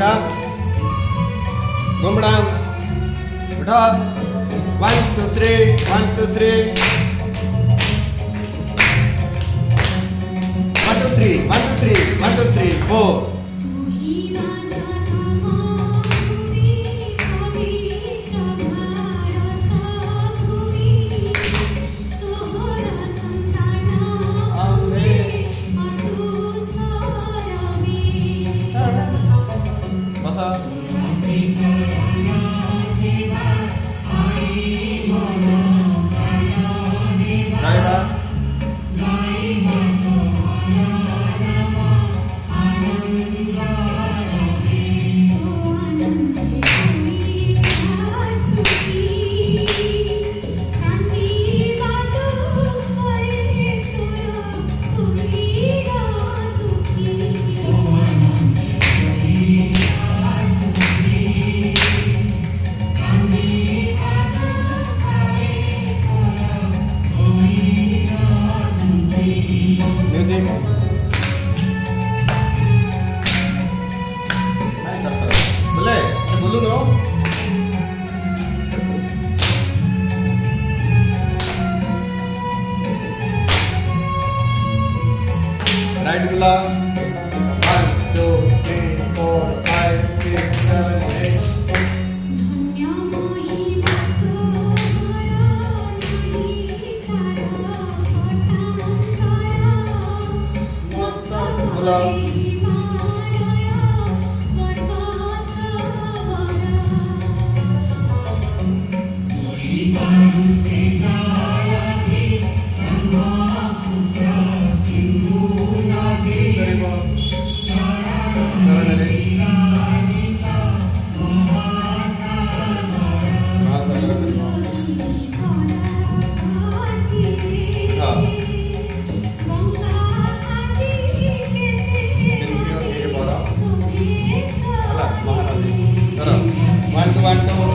belakang. Gombang. Udah. 1 2 3, 1 2 3. 1 2 3, 1 2 3, 1 2 3, 4. Right gula. 1 2 3 4 5 6 7 8 gula. One, two.